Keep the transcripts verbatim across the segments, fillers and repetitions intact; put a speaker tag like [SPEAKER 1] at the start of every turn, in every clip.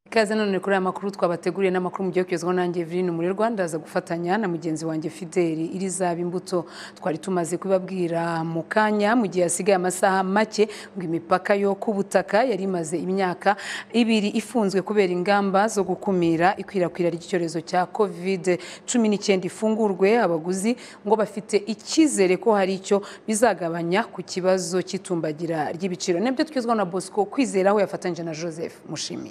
[SPEAKER 1] Ikaze none kuri aya makuru twabateguriye n'amakuru mu gihe cyozwa nanjye Evelyn muri Rwanda aza gufatanya na mugenzi wanjye Fideli Irizaba imbuto twari tumaze kubabwira mu kanya mu gihe yasigaye amasaha make ngo imipaka yo kubutaka yari imaze imyaka ibiri ifunzwe kubera ingamba zo gukumira ikwirakwira ry'icyorezo cya covid cumi n'icyenda ifungurwe. Abaguzi ngo bafite icyizere ko hari icyo bizagabanya ku kibazo cy'itumbagira ry'ibiciro. Nebyo twizwa na Bosco Kwizera aho yafatanyije na Joseph Mushimire.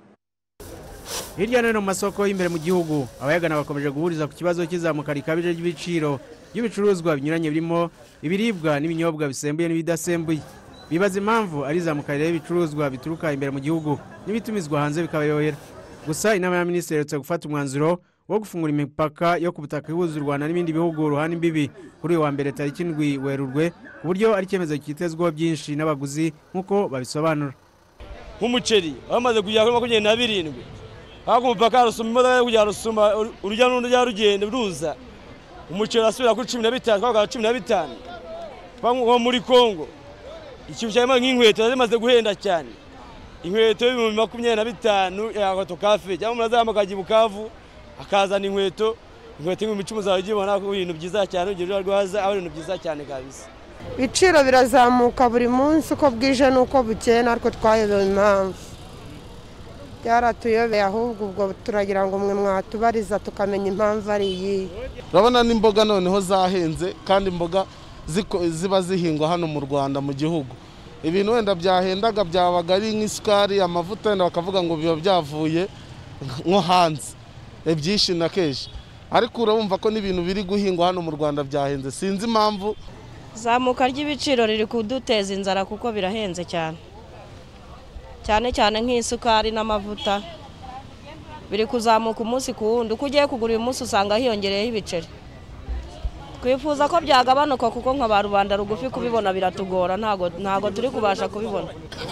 [SPEAKER 2] Hirya no hino mu masoko y'imbere mu gihugu abayagana bakomeje guhuriza ku kibazo cy'izamuka rikabije ry'ibiciro by'ibicuruzwa binyuranye birimo ibiribwa n'ibinyobwa bisembuye n'ibidasembuye. Bibaza impamvu ari izamuka ry'ibicuruzwa bituruka imbere mu gihugu n'ibitumizwa hanze bikabayobera. Gusa inama ya minisitiri iherutse gufata umwanzuro wo gufungura imipaka yo ku butaka ihuza u Rwanda n'ibindi bihugu ruhana imbibi kuri uyu wa mbere tariki indwi Werurwe, ku buryo ari icyemezo kitezweho byinshi n'abaguzi nk'uko babisobanura.
[SPEAKER 3] Nk'umuceri bamaze kugera kuri makumyabiri na birindwi hago umupaka rusuma imodoka yo kujya rusuma urujya n'uruza rugenda ruza umuceri asubira kuri cumi na bitanu kwa cumi na bitanu twango muri Kongo. Ikintu cyama nk'inkweto zimaze guhenda cyane, inkweto y'ibihumbi makumyabiri na bitanu ya Tokafe cyangwa murazamakaje Bukavu akazana inkweto inkweto y'ibihumbi icumi uzabibona ko ibintu byiza cyane ugira rwaza ari ibintu byiza cyane kabisa.
[SPEAKER 4] Ibiciro birazamuka buri munsi uko bwije nuko bukeye narwo twayobewe impamvu yaratuyobeye, ahubwo ubwo turagira ngo mwe mwatubariza tukamenya impamvu ari iyi.
[SPEAKER 5] Urabona n'imboga noneho zahenze kandi imboga ziba zihingwa hano mu Rwanda mu gihugu. Ibintu wenda byahendaga byabaga ari nk'isukari, amavuta wenda bakavuga ngo biba byavuye nko hanze ebyinshi na keshi, ariko urumva ko n'ibintu biri guhingwa hano mu Rwanda byahenze. Sinzi impamvu
[SPEAKER 6] zamuka ry'ibiciro riri kuduteza inzara kuko birahenze cyane cyane cyane nk'isukari n'amavuta biri kuzamuka umunsi ku wundi. Uko ugiye kugura uyu munsi usanga hiyongereyeho ibiceri. Twifuza ko byagabanuka kuko nka ba rubanda rugufi kubibona biratugora, ntago ntago turi kubasha kubibona.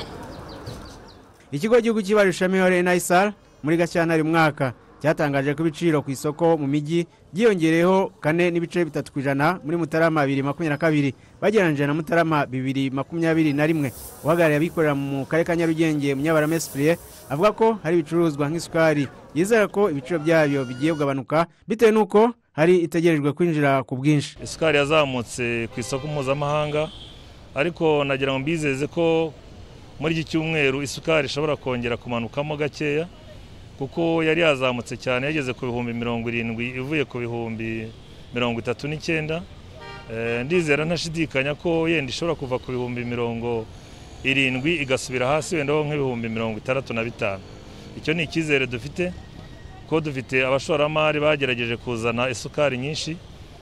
[SPEAKER 2] Ikigo cy'igihugu cy'ibarurishamibare N I S R muri Gashyantare mwaka cyatangaje ko ibiciro ku isoko mu mijyi byiyongereyeho kane n'ibice bitatu ku ijana muri Mutarama bibiri makumyabiri na kabiri bagereranyije na Mutarama bibiri makumyabiri na rimwe. Uhagarariye abikorera mu karere ka Nyarugenge Munyabarame Esprit avuga ko hari ibicuruzwa nk'isukari yizera ko ibiciro byayo bigiye kugabanuka bitewe n'uko hari itegerejwe kwinjira ku bwinshi.
[SPEAKER 7] Isukari yazamutse ku isoko mpuzamahanga, ariko nagira ngo mbizeze ko muri iki cyumweru isukari ishobora kongera kumanukamo gakeya kuko yari yazamutse cyane yageze ku bihumbi mirongo irindwi ivuye ku bihumbi mirongo itatu n'icyenda. E, ndizera ntashidikanya ko yenda ishobora kuva ku bihumbi mirongo irindwi igasubira hasi wenda nk'ibihumbi mirongo itandatu na bitanu. Icyo ni icyizere dufite ko dufite abashoramari bagerageje kuzana isukari nyinshi.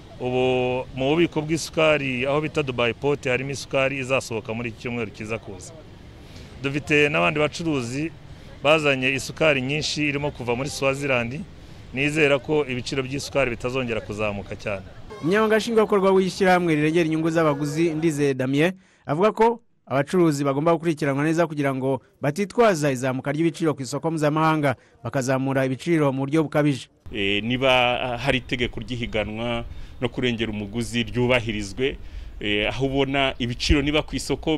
[SPEAKER 7] Ubu mu bubiko bw'isukari aho bita Dubai Port harimo isukari izasohoka muri iki cyumweru kiza kuza. Dufite n'abandi bacuruzi bazanye isukari nyinshi irimo kuva muri Swaziland. Nizera ko ibiciro by'isukari bitazongera kuzamuka cyane.
[SPEAKER 2] Umunyamabanga nshingwabikorwa w'ishyirahamwe rirengera inyungu z'abaguzi Ndayiyeze Damien avuga ko abacuruzi bagomba gukurikiranwa neza kugira ngo batitwaza izamuka ry'ibiciro ku isoko mpuzamahanga bakazamura ibiciro mu buryo bukabije.
[SPEAKER 8] E, niba hari itegeko ry'ihiganwa no kurengera umuguzi ryubahirizwe, aho ubona ibiciro niba ku isoko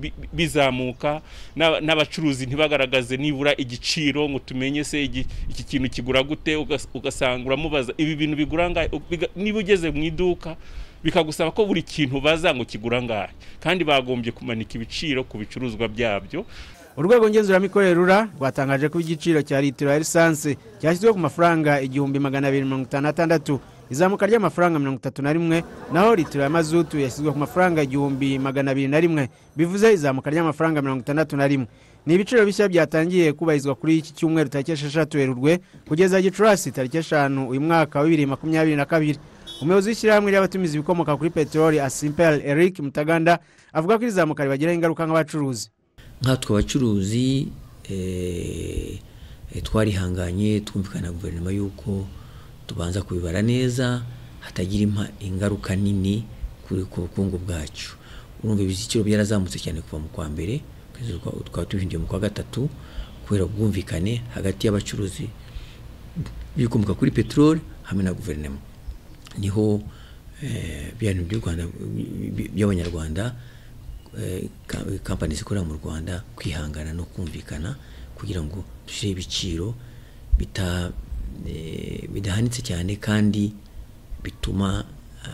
[SPEAKER 8] bizamuka n'abacuruzi ntibagaragaze nibura igiciro ngo tumenye se iki kintu kigura gute, ugasanga uramubaza ibi bintu bigura ngahe, niba ugeze mu iduka bikagusaba ko buri kintu baza ngo kigura ngahe, kandi bagombye kumanika ibiciro ku bicuruzwa byabyo.
[SPEAKER 2] Urwego ngenzuramikorere rura rwatangaje ko igiciro cya litiro ya lisansi cyashyizwe ku mafaranga igihumbi magana abiri mirongo itanu na tandatu, izamuka ry'amafaranga mirongo itatu na rimwe, naho litiro ya mazutu yashyizwe ku mafaranga igihumbi magana abiri na rimwe, bivuze izamuka ry'amafaranga mirongo itandatu na rimwe. Ni ibiciro bishya byatangiye kubahirizwa kuri iki cyumweru tariki esheshatu Werurwe kugeza Gicurasi tariki eshanu uyu mwaka wa bibiri makumyabiri na kabiri. Umuyobozi w'ishyirahamwe ry'abatumiza ibikomoka kuri peteroli Asimpel Eric Mutaganda avuga ko izamuka ribagiraho ingaruka nk'abacuruzi.
[SPEAKER 9] Nkatwe abacuruzi eh, twarihanganye twumvikana na guverinoma yuko tubanza kubibara neza hatagira ingaruka nini kuri ku bukungu bwacu. Urumva ibiciro byarazamutse cyane kuva mu kwa mbere twaba tuhindiye mu kwa gatatu kubera ubwumvikane hagati y'abacuruzi bikomoka kuri peteroli hamwe na guverinoma. Niho eh, by'abantu by'u Rwanda by'abanyarwanda kampani zikorera mu Rwanda kwihangana no kumvikana kugira ngo dushyire ibiciro bita bidahanitse cyane kandi bituma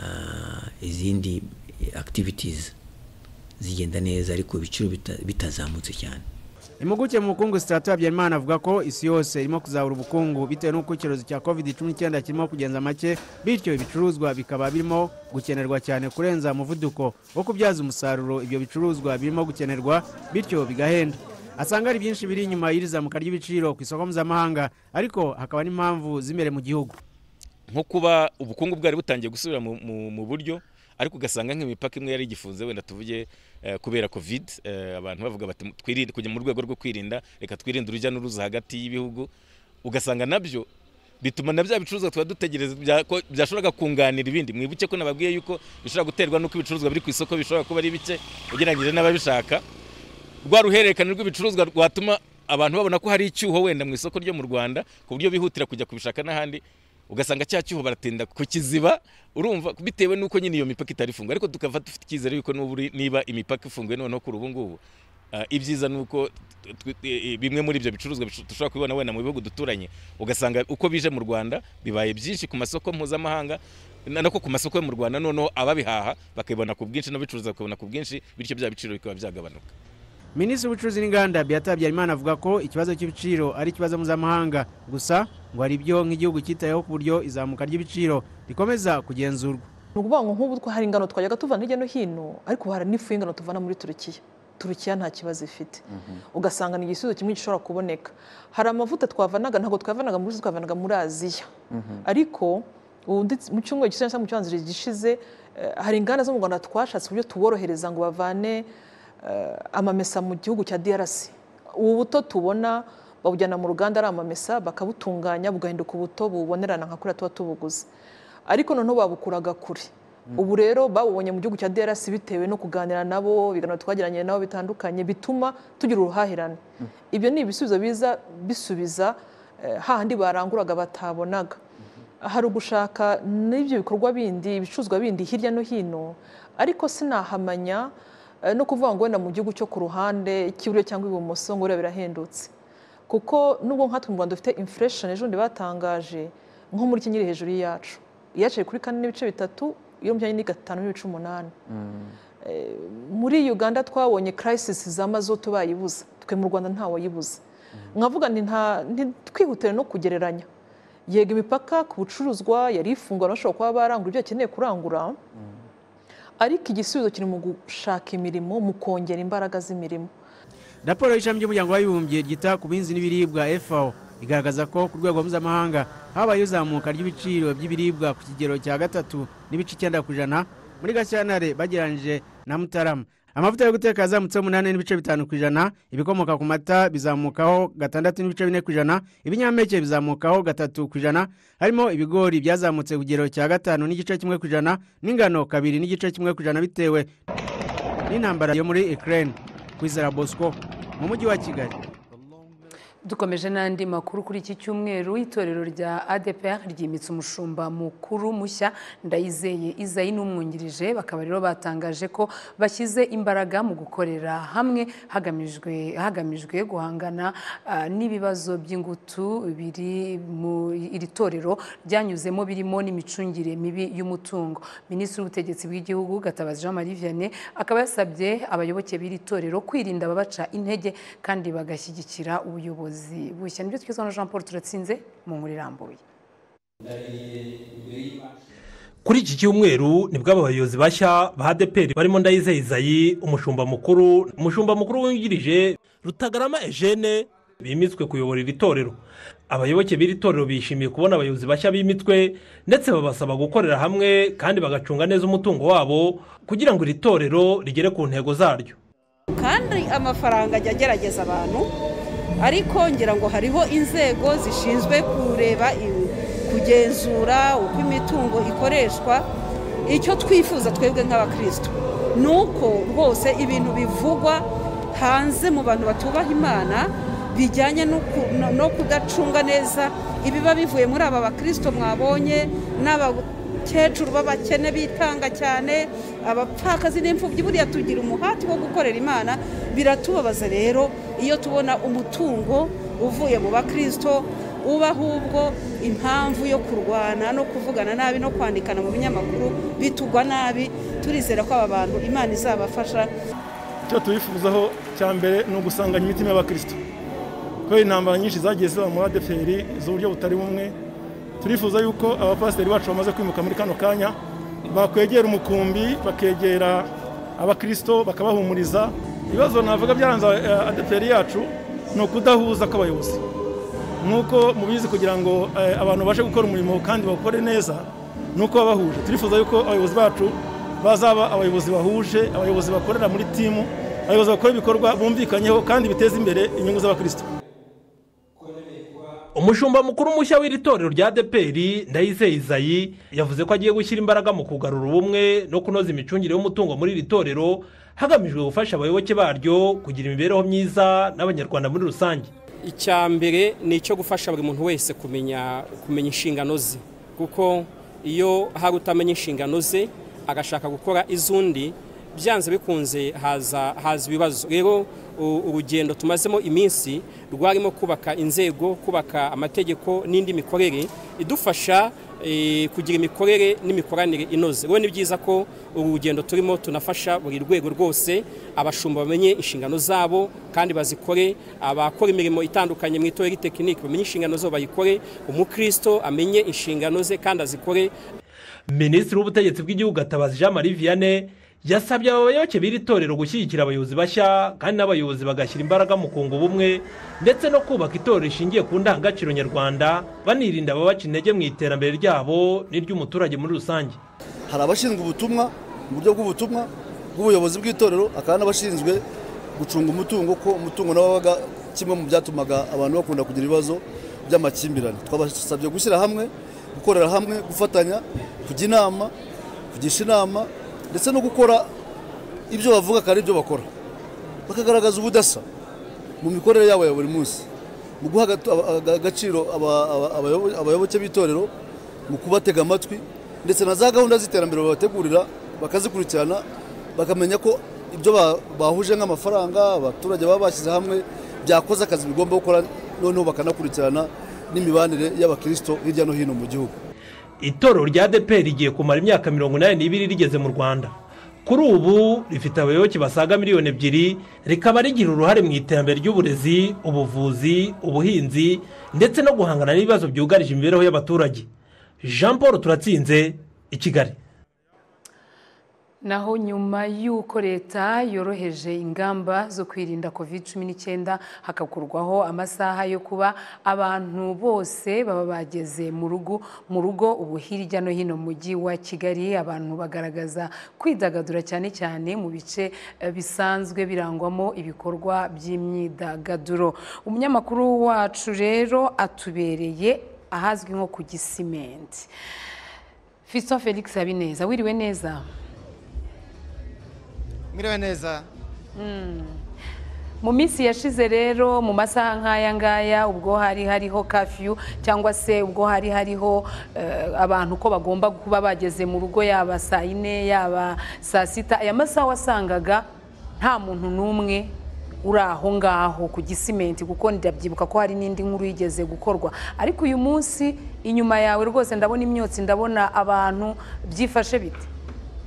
[SPEAKER 9] izindi activities zigenda neza ariko ibiciro bitazamutse cyane.
[SPEAKER 2] Impuguke mu bukungu Strato Habyarimana avuga ko isi yose irimo kuzahura ubukungu bitewe n'uko icyorezo cya covid cumi n'icyenda kirimo kugenza make, bityo ibicuruzwa bikaba birimo gukenerwa cyane kurenza umuvuduko wo kubyaza umusaruro ibyo bicuruzwa birimo gukenerwa, bityo bigahenda. Asanga ari byinshi biri inyuma y'irizamuka ry'ibiciro ku isoko mpuzamahanga, ariko hakaba n'impamvu z'imbere mu gihugu,
[SPEAKER 10] nko kuba ubukungu bwari butangiye gusubira mu buryo, ariko ugasanga nk'imipaka imwe yari igifunze, wenda tuvuge kubera covid, abantu bavuga bati twirinde kujya mu rwego rwo kwirinda, reka twirinde urujya n'uruza hagati y'ibihugu, ugasanga nabyo bituma na bya bicuruzwa tuba dutegereza byashoboraga kunganira ibindi. Mwibuke ko nababwiye yuko bishobora guterwa n'uko ibicuruzwa biri ku isoko bishobora kuba ari bike ugereranyije n'ababishaka. Rwa ruhererekane rw'ibicuruzwa rwatuma abantu babona ko hari icyuho wenda mu isoko ryo mu Rwanda, ku buryo bihutira kujya kubishaka n'ahandi, ugasanga cya cyuho baratinda kukiziba, urumva bitewe nuko nyine iyo mipaka itari ifunga. Ariko tukava dufite icyizere yuko niba imipaka ifunguye noneho kuri ubu ngubu, ibyiza nuko bimwe muri ibyo bicuruzwa dushobora kubibona wenda mu bihugu duturanye, ugasanga uko bije mu Rwanda bibaye byinshi ku masoko mpuzamahanga, nako ku masoko yo mu Rwanda noneho ababihaha bakabibona ku bwinshi n'abicuruza bakabona ku bwinshi, bityo bya biciro bikaba byagabanuka.
[SPEAKER 2] Minisitiri w'ubucuruzi n'inganda Beata Habyarimana avuga ko ikibazo cy'ibiciro ari ikibazo mpuzamahanga gusa, ngo hari ibyo nk'igihugu cyitayeho ku buryo izamuka ry'ibiciro rikomeza kugenzurwa.
[SPEAKER 11] Ni ukuvuga ngo nk'ubu hari ingano twajyaga tuvana hirya no hino, ariko hari n'ifu y'ingano tuvana muri Turukiya. Turukiya nta kibazo ifite, ugasanga ni igisubizo kimwe gishobora kuboneka. Hari amavuta twavanaga ntabwo twavanaga muri twavanaga muri Aziya, ariko mu cyumweru cyangwa mu cyanzire gishize hari inganda zo mu Rwanda twashatse uburyo tuborohereza ngo bavane amamesa mu gihugu cya D R C. Ubu buto tubona babujyana mu ruganda ari amamesa, bakabutunganya bugahinduka ubuto bubonerana nka kuri tuba tubuguze, ariko noneho babukuraga kure. Ubu rero babubonye mu gihugu cya D R C bitewe no kuganira nabo, ibiganiro twagiranye nabo bitandukanye bituma tugira uruhahirane. Ibyo ni ibisubizo biza bisubiza hahandi baranguraga batabonaga. Hari ugushaka n'ibyo bikorwa bindi, ibicuruzwa bindi hirya no hino, ariko sinahamanya no kuvuga ngo wenda mu gihugu cyo ku ruhande cy'iburyo cyangwa ibumoso ngo birahendutse, kuko nubwo nkatwe mu Rwanda dufite inflation ejo ndi batangaje nko muri kinyiri hejuru yacu yaciye kuri kane n'ibice bitatu, iyo mujyanye ni gatanu n'ibice umunani. Muri Uganda twabonye crisis za mazutu bayibuza, twe mu Rwanda ntawo yibuza. Nkavuga nti nta twihutire no kugereranya, yega imipaka ku bucuruzwa yari ifungwa bashobora kuba barangura ibyo akeneye kurangura, ariko igisubizo kiri mu gushaka imirimo, mu kongera imbaraga z'imirimo.
[SPEAKER 2] Raporo y'ishami ry'umuryango w'abibumbye ryita ku buhinzi n'ibiribwa F A O igaragaza ko ku rwego mpuzamahanga habaye izamuka ry'ibiciro by'ibiribwa ku kigero cya gatatu n'ibice icyenda ku ijana muri Gashyantare bagereranyije na Mutarama. Amavuta yo guteka yazamutse umunani n'ibice bitanu ku ijana, ibikomoka ku mata bizamukaho gatandatu n'ibice bine ku ijana, ibinyampeke bizamukaho gatatu ku ijana, harimo ibigori byazamutse ku kigero cya gatanu n'igice kimwe ku ijana, n'ingano kabiri n'igice kimwe ku ijana bitewe n'intambara yo muri Ukraine. Kwizera Bosco mu mujyi wa Kigali.
[SPEAKER 1] Dukomeje n'andi makuru kuri iki cyumweru, itorero rya A D E P R ryimitse umushumba mukuru mushya Ndayiyeze Isaie n'umwungirije, bakaba rero batangaje ko bashyize imbaraaga mu gukorera hamwe hagamijwe hagamijwe guhangana uh, n'ibibazo by'ingutu biri mu iri torero ryanyuzemo birimo n'imicungire mibi y'umutungo. Minisitiri w'ubutegetsi bw'Igihugu Gatabazi Jean Marie Vianney akaba yasabye abayoboke b'iri torero kwirinda ababaca intege kandi bagashyigikira ubuyobozi bushya. Nibyo twizwa na Jean Paul Turatsinze mu nkuru irambuye.
[SPEAKER 12] Kuri iki cyumweru nibwo abayobozi bashya ba A D E P R barimo Ndayiyeze Isaie, umushumba mukuru, umushumba mukuru wungirije Rutagarama Eugene bimitswe kuyobora iri torero. Abayoboke b'iri torero bishimiye kubona abayobozi bashya bimitswe, ndetse babasaba gukorera hamwe kandi bagacunga neza umutungo wabo kugira ngo iri torero rigere ku ntego zaryo.
[SPEAKER 13] Kandi amafaranga ajya agerageza abantu, ariko ngira ngo hariho inzego zishinzwe kureba kugenzura uko imitungo ikoreshwa. Icyo twifuza twebwe nk'abakristo nuko rwose ibintu bivugwa hanze mu bantu batubaha Imana bijyanye no kudacunga neza ibiba bivuye muri aba bakristo mwabonye, n'abakecuru b'abakene bitanga cyane, abapfakazi n'imfubyi, buriya tugira umuhati wo gukorera Imana. Biratubabaza rero iyo tubona umutungo uvuye mu bakristo uba ahubwo impamvu yo kurwana no kuvugana nabi no kwandikana mu binyamakuru bitugwa nabi, turizera ko aba bantu Imana izabafasha.
[SPEAKER 14] Icyo tubifuzaho cya mbere ni ugusanganya imitima y'abakristo, kubera intambara nyinshi zagiye ziba muri A D E P R z'uburyo butari bumwe. Turifuza yuko abapasiteri bacu bamaze kwimuka muri kano kanya bakwegera umukumbi, bakegera abakristo, bakabahumuriza. Ibibazo navuga byaranze A D E P R yacu ni ukudahuza kw'abayobozi, nuko mubizi kugira ngo abantu bashe gukora umurimo kandi bakore neza nuko babahuje. Turifuza yuko abayobozi bacu bazaba abayobozi bahuje, abayobozi bakorera muri timu, abayobozi bakora ibikorwa bumvikanyeho kandi biteza imbere inyungu z'abakristo.
[SPEAKER 12] umushumba mukuru mushya w'iri torero rya A D E P R Ndayiyeze Isaie yavuze ko agiye gushyira imbaraga mu kugarura ubumwe no kunoza imicungire y'umutungo muri iri torero hagamijwe gufasha abayoboke baryo kugira imibereho myiza n'abanyarwanda muri rusange.
[SPEAKER 15] Icya mbere ni icyo gufasha buri muntu wese kumenya kumenya inshingano ze, kuko iyo hari utamenya inshingano ze agashaka gukora izundi byanze bikunze haza haza ibibazo. Rero urugendo tumazemo iminsi rwarimo kubaka inzego, kubaka amategeko n'indi mikorere idufasha kugira imikorere n'imikoranire inoze. Rero ni byiza ko urugendo turimo tunafasha buri rwego rwose abashumba bamenye inshingano zabo kandi bazikore, abakora imirimo itandukanye mu itorero tekinike bamenye inshingano zo bayikore, umukristo amenye inshingano ze kandi azikore.
[SPEAKER 12] Minisitiri w'ubutegetsi bw'Igihugu Gatabazi Jean Marie Vianney yasabye abayoboke b'iri torero gushyigikira abayobozi bashya kandi n'abayobozi bagashyira imbaraga mu kunga ubumwe ndetse no kubaka itorero rishingiye ku ndangagaciro nyarwanda, banirinda ababaca intege mu iterambere ryabo n'iry'umuturage muri rusange.
[SPEAKER 16] Hari abashinzwe ubutumwa mu buryo bw'ubutumwa bw'ubuyobozi bw'itorero, akaba n'abashinzwe gucunga umutungo, ko umutungo nawo wabaga kimwe mu byatumaga abantu bakunda kugira ibibazo by'amakimbirane. Twabasabye gushyira hamwe, gukorera hamwe, gufatanya, kujya inama, kugisha inama ndetse no gukora ibyo bavuga kandi ibyo bakora, bakagaragaza ubudasa mu mikorere yabo ya buri munsi, mu guha agaciro abayoboke b'itorero, mu kubatega amatwi ndetse na za gahunda z'iterambere babategurira bakazikurikirana, bakamenya ko ibyo bahuje nk'amafaranga abaturage baba bashyize hamwe byakoze akazi bigomba gukora, noneho bakanakurikirana n'imibanire y'abakristo hirya no hino mu gihugu.
[SPEAKER 12] Itorero rya A D E P R rigiye kumara imyaka mirongo inani n'ibiri rigeze mu Rwanda. Kuri ubu rifite abayoboke basaga miliyoni ebyiri, rikaba rigira uruhare mu iterambere ry'uburezi, ubuvuzi, ubuhinzi ndetse no guhangana n'ibibazo byugarije imibereho y'abaturage. Jean Paul Turatsinze, i Kigali.
[SPEAKER 1] Naho nyuma y'uko leta yoroheje ingamba zo kwirinda covid cumi n'icyenda hakakurwaho amasaha yo kuba abantu bose baba bageze mu rugo mu rugo ubu hirya no hino mu mujyi wa Kigali abantu bagaragaza kwidagadura cyane cyane mu bice bisanzwe birangwamo ibikorwa by'imyidagaduro. Umunyamakuru wacu rero atubereye ahazwi nko ku Gisimenti. Fiston Felix Habineza, wiriwe neza?
[SPEAKER 17] Miriwe neza.
[SPEAKER 1] Mu minsi yashize rero mu masaha nk'aya ngaya ubwo hari hariho curfew cyangwa se ubwo hari hariho abantu ko bagomba kuba bageze mu rugo yaba saa ine yaba saa sita, aya masaha wasangaga nta muntu n'umwe uri aho ngaho ku Gisimenti, kuko ndabyibuka ko hari n'indi nkuru yigeze gukorwa. Ariko uyu munsi inyuma yawe rwose ndabona imyotsi, ndabona abantu byifashe bite?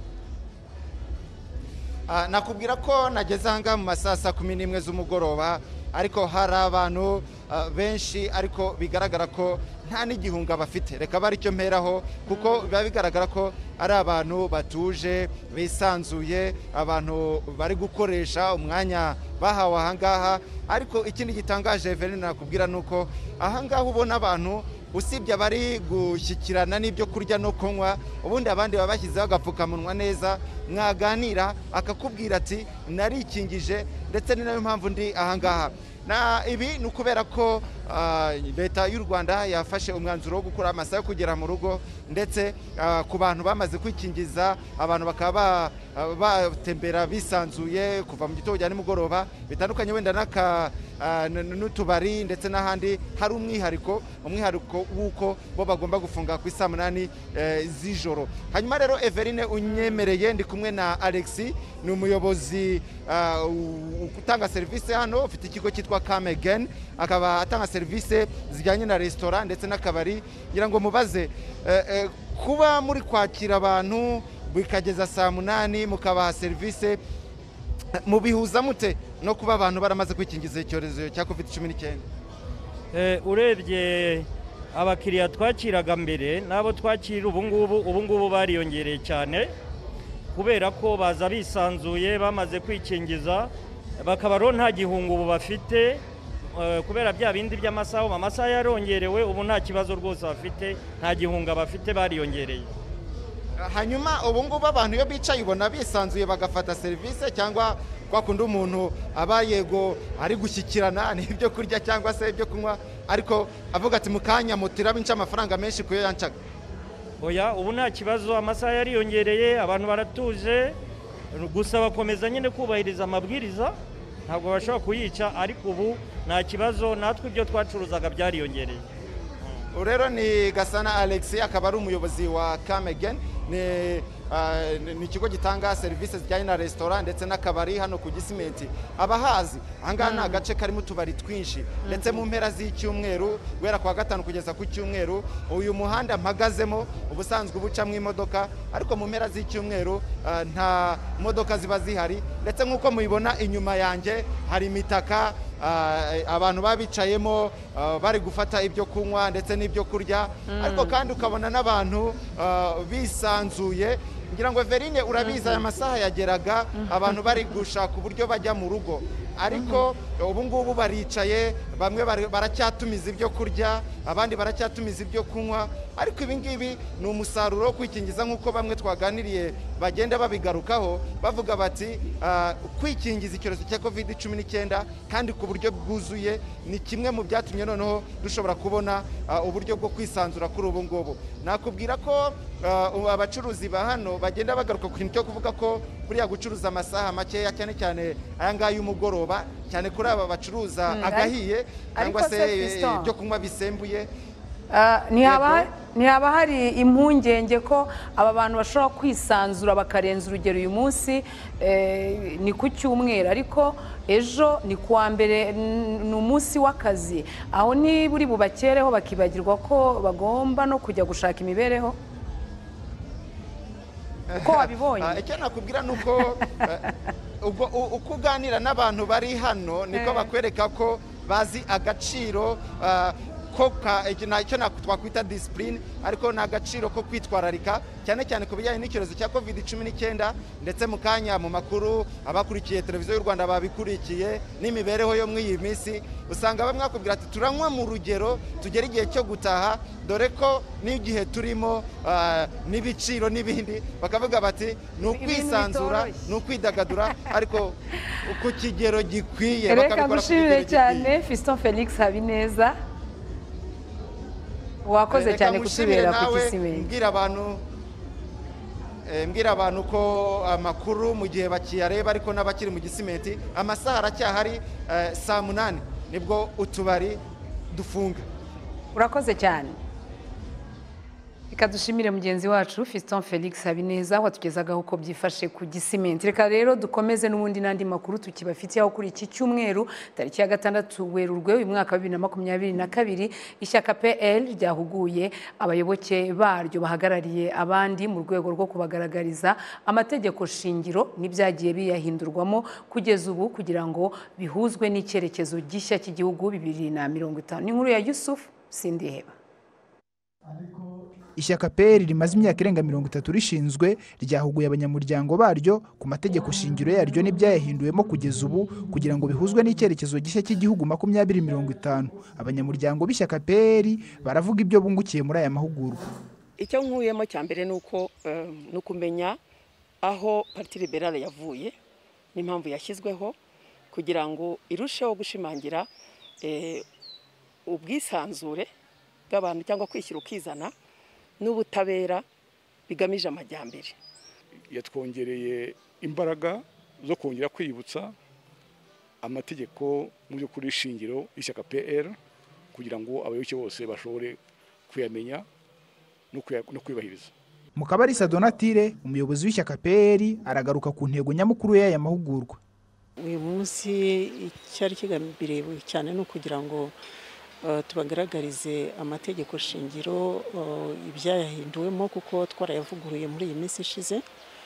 [SPEAKER 17] Nakubwira ko nageze aha mu masaha saa kumi n'imwe z'umugoroba, ariko hari abantu benshi ariko bigaragara ko nta n'igihunga bafite. Reka bari cyo mperaho, kuko biba bigaragara ko ari abantu batuje bisanzuye, abantu bari gukoresha umwanya bahawe aha ngaha. Ariko ikindi gitangaje Verine nakubwira nuko aha ngaha ubona abantu usibye abari gushyikirana n'ibyo kurya no kunywa, ubundi abandi baba bashyizeho agapfukamunwa neza, mwaganira akakubwira ati narikingije ndetse ni nayo mpamvu ndi aha ngaha. Na ibi ni ukubera ko leta y'u Rwanda yafashe umwanzuro wo gukora amasaha yo kugera mu rugo, ndetse ku bantu bamaze kwikingiza abantu bakaba batembera bisanzuye kuva mu gitondo cyane mugoroba bitandukanye wenda n'aka n'utubari ndetse n'ahandi hari umwihariko umwihariko w'uko bo bagomba gufunga ku isaa munani z'ijoro. Hanyuma rero Everine unyemereye ndi kumwe na Alexi ni umuyobozi utanga serivisi hano ufite ikigo cyitwa Kamegen akaba atanga serivisi zijyanye na restaurant ndetse n'akabari ngira ngo mubaze kuba muri kwakira abantu bikageza saa munani mukabaha serivisi mubihuza mute no kuba abantu baramaze kwikingiza icyorezo cya covid cumi n'icyenda?
[SPEAKER 18] Urebye abakiriya twakiraga mbere n'abo twakira ubu ngubu ubu ngubu bariyongereye cyane kubera ko baza bisanzuye bamaze kwikingiza bakaba ro nta gihungu ubu bafite kubera bya bindi by'amasaha amasaha yarongerewe ubu nta kibazo rwose bafite nta gihunga bafite bariyongereye.
[SPEAKER 17] Hanyuma ubu ngubu abantu iyo bicaye ubona bisanzuye bagafata serivisi cyangwa kwa kundi umuntu aba yego ari gushyikirana n'ibyo kurya cyangwa se ibyo kunywa ariko avuga ati mukanya mutira binca amafaranga menshi kuyo yancaga?
[SPEAKER 18] Oya ubu nta kibazo amasaha yariyongereye abantu baratuje gusa bakomeza nyine kubahiriza amabwiriza ntabwo bashobora kuyica ariko ubu nta kibazo natwe ibyo twacuruzaga byariyongereye.
[SPEAKER 17] Rero ni Gasana Alexi akaba ari umuyobozi wa Kamegen ni ikigo gitanga serivisi zijyanye na restaurant ndetse n'akabari hano ku Gisimenti. Abahazi ahangaha ni agace karimo utubari twinshi ndetse mu mpera z'icyumweru guhera kwa gatanu kugeza ku cyumweru uyu muhanda mpagazemo ubusanzwe ubucamo imodoka ariko mu mpera z'icyumweru nta modoka ziba zihari ndetse nk'uko mubibona inyuma yanjye hari imitaka abantu babicayemo bari gufata ibyo kunywa ndetse n'ibyo kurya ariko kandi ukabona n'abantu bisanzuye ngira ngo Verine urabizi aya masaha yageraga abantu bari gushaka uburyo bajya mu rugo ariko ubu ngubu baricaye bamwe baracyatumiza ibyo kurya abandi baracyatumiza ibyo kunywa ariko ibi ngibi ni umusaruro wo kwikingiza nk'uko bamwe twaganiriye bagenda babigarukaho bavuga bati kwikingiza icyorezo cya covid cumi n'icyenda kandi ku buryo bwuzuye ni kimwe mu byatumye noneho dushobora kubona uburyo bwo kwisanzura kuri ubu ngubu. Nakubwira ko abacuruzi ba hano bagenda bagaruka ku kintu cyo kuvuga ko buriya gucuruza amasaha makeya cyane cyane aya ngaya y'umugoroba cyane kuri aba bacuruza agahiye cyangwa se ibyo kunywa bisembuye
[SPEAKER 1] ntihaba hari impungenge ko aba bantu bashobora kwisanzura bakarenza urugero uyu munsi ni ku cyumweru ariko ejo ni kuwa mbere ni umunsi w'akazi aho niba uri bubakereho bakibagirwa ko bagomba no kujya gushaka imibereho uko wabibonye?
[SPEAKER 17] Icyo nakubwira ni uko uko uganira n'abantu bari hano niko bakwereka ko bazi agaciro ko icyo twakwita disipurine ariko ni agaciro ko kwitwararika cyane cyane ku bijyanye n'icyorezo cya covid cumi n'icyenda ndetse mu kanya mu makuru abakurikiye televiziyo y'u Rwanda babikurikiye n'imibereho yo muri iyi minsi usanga bamwe bakubwira ati turanywa mu rugero tugera igihe cyo gutaha dore ko n'igihe turimo n'ibiciro n'ibindi bakavuga bati ni ukwisanzura ni ukwidagadura ariko ku kigero gikwiye.
[SPEAKER 1] Reka gushimire cyane Fiston Felix Habineza wakoze cyane kusubira ku Gisimenti.
[SPEAKER 17] Mbwira abantu mbwira abantu ko amakuru mu gihe bakiyareba ariko n'abakiri mu Gisimenti amasaha aracyahari saa munani nibwo utubari dufunga.
[SPEAKER 1] Urakoze cyane. Reka dushimire mugenzi wacu Fiston Felix Habineza watugezagaho uko byifashe ku Gisimenti. Reka rero dukomeze n'ubundi nandi makuru tukibafitiye aho kuri iki cyumweru tariki ya gatandatu Werurwe uyu mwaka wa bibiri na makumyabiri na kabiri ishyaka P L ryahuguye abayoboke baryo bahagarariye abandi mu rwego rwo kubagaragariza amategeko shingiro n'ibyagiye biyahindurwamo kugeza ubu kugira ngo bihuzwe n'icyerekezo gishya cy'igihugu bibiri na mirongo itanu. Ni nkuru ya Yusuf Sindiheba.
[SPEAKER 19] Ishyaka P L rimaze imyaka irenga mirongo itatu rishinzwe ryahuguye abanyamuryango baryo ku mategeko shingiro yaryo n'ibyayahinduwemo kugeza ubu kugira ngo bihuzwe n'icyerekezo gishya cy'igihugu makumyabiri mirongo itanu. Abanyamuryango b'ishyaka P L baravuga ibyo bungukiye muri aya mahugurwa.
[SPEAKER 20] Icyo nkuyemo cya mbere nuko nukumenya aho Parti Liberale yavuye n'impamvu yashyizweho kugira ngo irusheho gushimangira ubwisanzure bw'abantu cyangwa kwishyira ukizana n'ubutabera bigamije amajyambere.
[SPEAKER 21] yatwongereye imbaraga zo kongera kwibutsa amategeko mu by'ukuri shingiro y'ishyaka P R kugira ngo abayoboke bose bashobore kuyamenya no kwibahiriza.
[SPEAKER 19] Mukabarisa Donatire umuyobozi w'ishyaka P R aragaruka ku ntego nyamukuru y'aya mahugurwa.
[SPEAKER 22] Uyu munsi icyari kigambiriye cyane no kugira ngo uh, tubagaragarize amategeko shingiro uh, ibyayahinduwemo kuko twarayavuguruye muri iyi minsi ishize.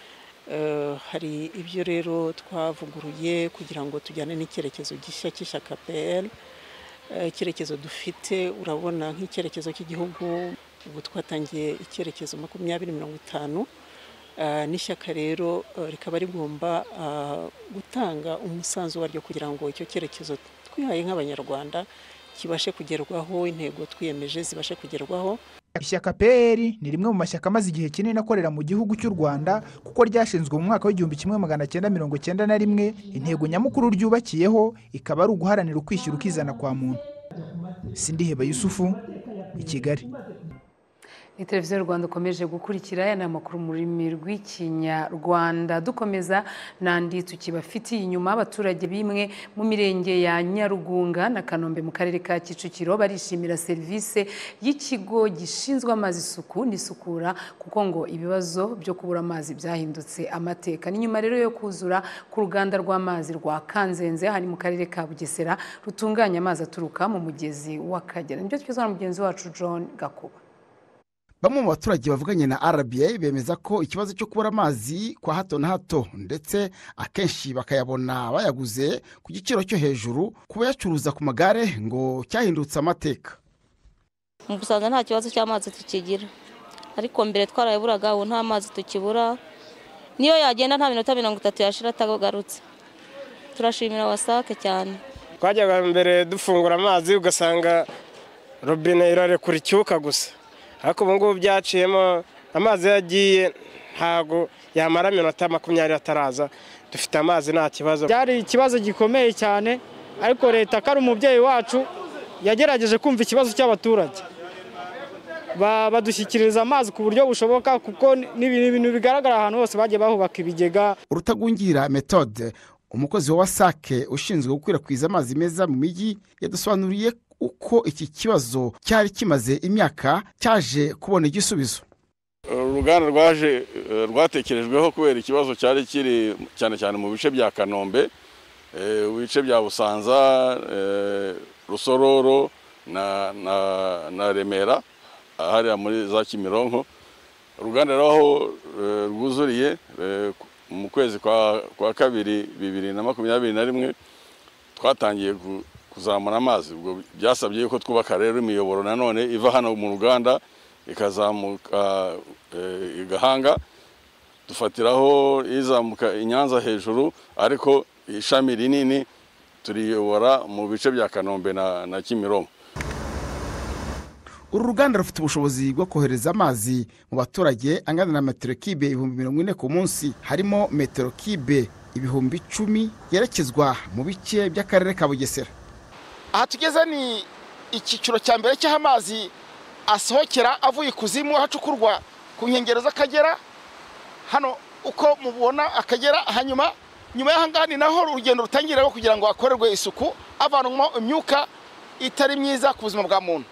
[SPEAKER 22] Uh, hari ibyo rero twavuguruye kugira ngo tujyane n'icyerekezo gishya cy'ishyaka P R. Icyerekezo dufite urabona nk'icyerekezo cy'igihugu ubu twatangiye icyerekezo makumyabiri mirongo itanu n'ishyaka rero rikaba rigomba gutanga umusanzu waryo kugira ngo icyo cyerekezo twihaye nk'abanyarwanda kibashe kugerwaho, intego twiyemeje zibashe kugerwaho.
[SPEAKER 19] Ishyaka P R ni rimwe mu mashyaka amaze igihe kinini akorera mu gihugu cy'u Rwanda kuko ryashinzwe mu mwaka w'igihumbi kimwe magana cyenda mirongo cyenda na rimwe. Intego nyamukuru ryubakiyeho ikaba ari uguharanira ukwishyira ukizana kwa muntu. Sindiheba Yusufu, i Kigali.
[SPEAKER 1] Ni televiziyo Rwanda ukomeje gukurikira aya makuru mu rurimi rw'Ikinyarwanda. Dukomeza nandi tukibafitiye inyuma abaturage bimwe mu mirenge ya Nyarugunga na Kanombe mu karere ka Kicukiro barishimira serivisi y'ikigo gishinzwe amazi isuku n'isukura kuko ngo ibibazo byo kubura amazi byahindutse amateka. Ni nyuma rero yo kuzura ku ruganda rw'amazi rwa Kanzenze hari mu karere ka Bugesera rutunganya amazi aturuka mu mugezi w'Akagera. Nibyo twizana mugenzi wacu John Gakuba.
[SPEAKER 23] Bamwe mu baturage bavuganye na R B A bemeza ko ikibazo cyo kubura amazi kwa hato na hato ndetse akenshi bakayabona bayaguze ku giciro cyo hejuru kuba yacuruza ku magare ngo cyahindutse amateka.
[SPEAKER 24] Mu Busanza nta kibazo cy'amazi tukigira ariko mbere twarayiburaga ubu nta mazi tukibura, niyo yagenda nta minota mirongo itatu yashira atagarutse. Turashimira wasake cyane.
[SPEAKER 25] Twajyaga mbere dufungura amazi ugasanga robine irarekura icyuka gusa, ariko ubu ngubu byaciyemo amazi yagiye ntago yamara minota makumyabiri ataraza, dufite amazi nta kibazo.
[SPEAKER 26] Byari ikibazo gikomeye cyane ariko leta kari umubyeyi wacu yagerageje kumva ikibazo cy'abaturage badushyikiriza amazi ku buryo bushoboka kuko n'ibintu bigaragara ahantu hose bagiye bahubaka ibigega.
[SPEAKER 23] Rutagungira Methode umukozi wa wasake ushinzwe gukwirakwiza amazi meza mu mijyi yadusobanuriye uko iki kibazo cyari kimaze imyaka cyaje kubona igisubizo.
[SPEAKER 27] Uruganda rwaje rwatekerejweho kubera ikibazo cyari kiri cyane cyane mu bice bya Kanombe, ibice bya Busanza, Rusororo na na na Remera hariya muri za Kimironko. Uruganda rwaho rwuzuriye mu kwezi kwa kwa kabiri bibiri na makumyabiri na rimwe twatangiye kuzamura amazi. Ubwo byasabye yuko twubaka rero imiyoboro nanone iva hano mu ruganda ikazamuka igahanga, dufatiraho izamuka inyanza hejuru, ariko ishami rinini turiyobora mu bice bya Kanombe na, na Kimironko.
[SPEAKER 23] Uru ruganda rufite ubushobozi bwo kohereza amazi mu baturage angana na metero kibe ibihumbi mirongo ine ku munsi, harimo metero kibe ibihumbi icumi yerekezwa mu bice by'akarere ka Bugesera.
[SPEAKER 28] Aha tugeze ni icyiciro cya mbere cy'amazi asohokera avuye kuzimu hacukurwa ku nkengero z'Akagera. Hano uko mubona Akagera, hanyuma nyuma y'ahangani naho urugendo rutangirira kugira ngo akorerwe isuku avanwamo imyuka itari myiza ku buzima bwa muntu.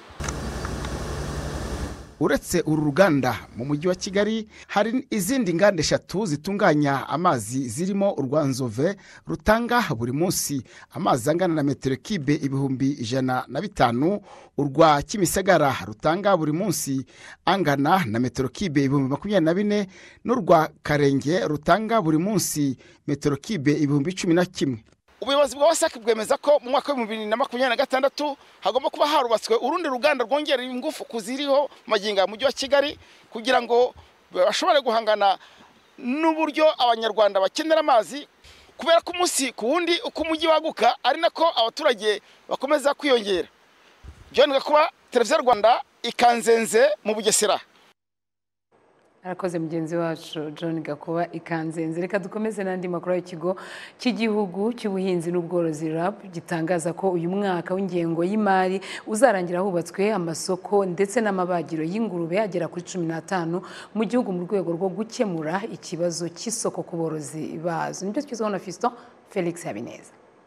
[SPEAKER 23] Uretse uru ruganda mu mujyi wa Kigali hari izindi nganda eshatu zitunganya amazi zirimo urwanzove rutanga buri munsi amazi angana na metero kibe ibihumbi ijana na bitanu, urwa Kimisagara rutanga buri munsi angana na metero kibe ibihumbi makumyabiri na bine, n'urwa Karenge rutanga buri munsi metero kibe ibihumbi cumi na kimwe.
[SPEAKER 28] Ubuyobozi bwa wasake bwemeza ko mu mwaka wa bibiri na makumyabiri na gatandatu hagomba kuba harubatswe urundi ruganda rwongerera ingufu kuziriho maginga mu mujyi wa Kigali kugira ngo bashobore guhangana n'uburyo abanyarwanda bakenera amazi, kubera ko umunsi ku wundi uko umujyi waguka ari nako abaturage bakomeza kwiyongera. John Gakuba, televiziyo Rwanda, Ikanzenze mu Bugesera.
[SPEAKER 1] arakoze mugenzi wacu John Gakuba ikanzenze. Reka dukomeze n'andi makuru y'ikigo cy'igihugu cy'ubuhinzi n'ubworozi R A B gitangaza ko uyu mwaka w'ingengo y'imari uzarangira hubatswe amasoko ndetse n'amabagiro y'ingurube agera kuri cumi n'atanu mu gihugu mu rwego rwo gukemura ikibazo cy'isoko ku borozi bazo. Nibyo twizweho na Fiston Felix Habineza.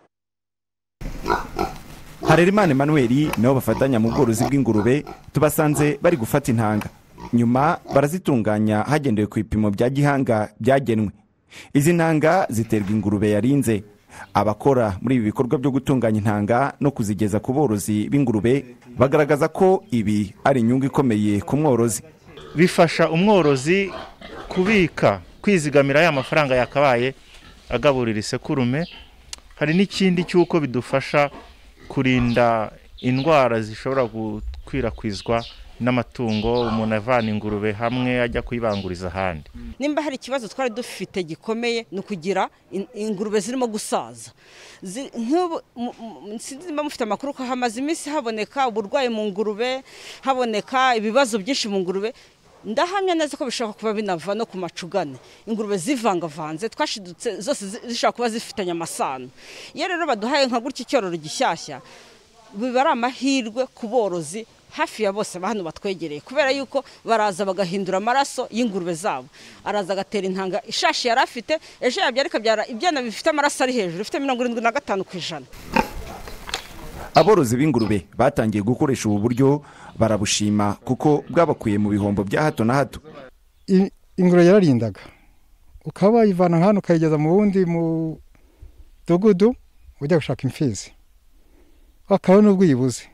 [SPEAKER 3] Harerimana Emmanuel nabo bafatanya mu bworozi bw'ingurube tubasanze bari gufata intanga, nyuma barazitunganya hagendewe ku ipimo bya gihanga byagenwe. Izi ntanga ziterwa ingurube yarinze. Abakora muri ibi bikorwa byo gutunganya intanga no kuzigeza ku borozi b'ingurube bagaragaza ko ibi ari inyungu ikomeye ku mworozi.
[SPEAKER 4] Bifasha umworozi kubika kwizigamira ya mafaranga yakabaye agaburira isekurume. Hari n'ikindi cyuko bidufasha kurinda indwara zishobora gukwirakwizwa n'amatungo, umuntu avana ingurube hamwe ajya kuyibanguriza ahandi.
[SPEAKER 5] Nimba hari ikibazo twari dufite gikomeye no kugira ingurube zirimo gusaza. Sinzimba mufite amakuru ko hamaze iminsi haboneka uburwayi mu ngurube, haboneka ibibazo byinshi mu ngurube. Ndahamya neza ko bishaka kuba binava no ku macugane. Ingurube zivangavanze twashidutse zose zishaka kuba zifitanye amasano. Iyo rero baduhaye nka gutya icyororo gishyashya, biba ari amahirwe ku borozi hafi ya bose bahano batwegereye, kubera yuko baraza bagahindura amaraso y'ingurube zabo. Araza agatera intanga ishashi yari afite, ejo yabyara ikabyara ibyana bifite amaraso ari hejuru, bifite mirongo irindwi na gatanu ku ijana.
[SPEAKER 3] Aborozi b'ingurube batangiye gukoresha ubu buryo barabushima kuko bwabakuye mu bihombo bya hato na hato.
[SPEAKER 6] Ingurube yararindaga, ukaba yivana hano ukayigeza mu wundi mu dogudu ujya gushaka imfizi, akaba n'ubwo yibuze.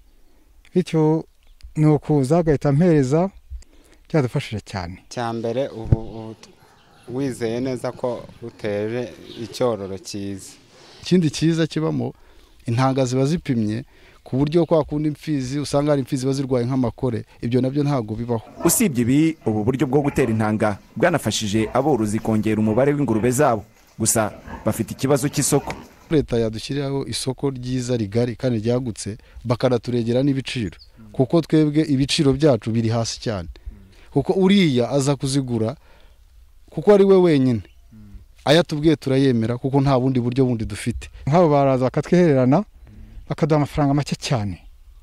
[SPEAKER 6] Bityo ni ukuza agahita ampereza, byadufashije cyane.
[SPEAKER 7] Cyambere ubu wizeye neza ko uteje icyororo cyiza.
[SPEAKER 8] Ikindi cyiza kibamo intanga ziba zipimye ku buryo kwa kundi imfizi usanga ari imfizi bazirwaye nk'amakore, ibyo nabyo ntago bibaho.
[SPEAKER 3] Usibye ibi, ubu buryo bwo gutera intanga bwanafashije aborozi kongera umubare w'ingurube zabo, gusa bafite ikibazo cy'isoko.
[SPEAKER 8] Leta yadushyiriraho isoko ryiza rigari kandi ryagutse, bakanaturegera n'ibiciro, kuko twebwe ibiciro byacu biri hasi cyane, kuko uriya aza kuzigura kuko ari we wenyine. Aya tubwiye turayemera kuko nta bundi buryo bundi dufite.
[SPEAKER 6] Nk'abo baraza bakatwihererana bakaduha amafaranga make cyane.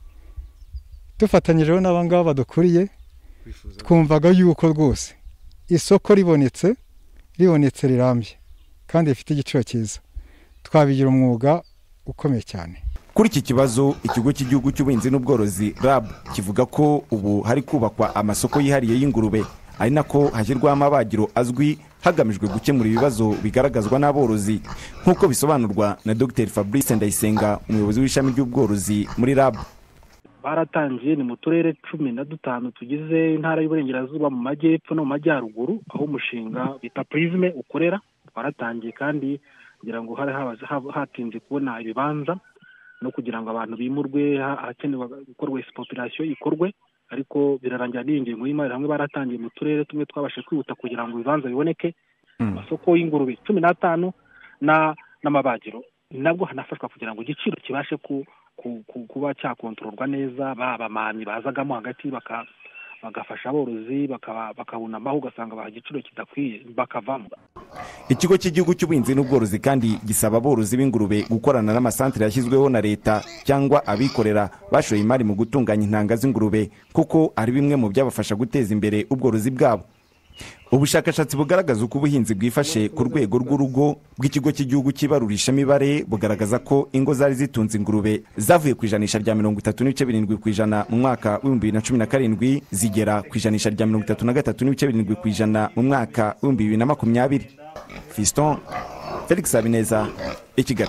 [SPEAKER 6] Dufatanyijeho n'abangaba badukuriye, twumvaga yuko rwose isoko ribonetse ribonetse rirambye kandi rifite igiciro cyiza, twabigira umwuga ukomeye cyane.
[SPEAKER 3] Kuri iki kibazo, ikigo cy'igihugu cy'ubuhinzi n'ubworozi R A B kivuga ko ubu hari kubakwa amasoko yihariye y'ingurube, ari nako hashyirwaho amabagiro azwi hagamijwe gukemura ibibazo bigaragazwa n'aborozi, nk'uko bisobanurwa na Dr Fabrice Ndayisenga, umuyobozi w'ishami ry'ubworozi muri R A B.
[SPEAKER 9] Baratangiye ni mu turere cumi na dutanu tugize intara y'Uburengerazuba, mu majyepfo no mu majyaruguru, aho umushinga bita Prisme ukorera. Baratangiye kandi kugira ngo hari hatinze kubona ibibanza no kugira ngo abantu bimurwe, hakenewe gukorwa population ikorwe, ariko birarangira n'ingengo y'imari hamwe baratangiye mu turere tumwe twabashe kwihuta kugira ngo ibibanza biboneke. Amasoko y'ingurube cumi n'atanu na n'amabagiro nabwo hanafashwa kugira ngo igiciro kibashe ku kuba cyakontororwa neza, babamani bazagamo hagati baka bagafasha aborozi bakabunamaho, ugasanga baha igiciro kidakwiye bakavamo.
[SPEAKER 3] Ikigo cy'igihugu cy'ubuhinzi n'ubworozi kandi gisaba aborozi b'ingurube gukorana n'amasantere yashyizweho na leta cyangwa abikorera bashoye imari mu gutunganya intanga z'ingurube, kuko ari bimwe mu byabafasha guteza imbere ubworozi bwabo. Ubushakashatsi bugaragaza uko ubuhinzi bwifashe ku rwego rw'urugo bw'ikigo cy'igihugu cy'ibarurishamibare bugaragaza ko ingo zari zitunze ingurube zavuye ku ijanisha rya mirongo itatu n'ibice birindwi ku ijana mu mwaka w'ibihumbi bibiri na cumi na karindwi zigera ku ijanisha rya mirongo itatu na gatatu n'ibice birindwi ku ijana mu mwaka w'ibihumbi bibiri na makumyabiri. Fiston Felix Habineza, i Kigali.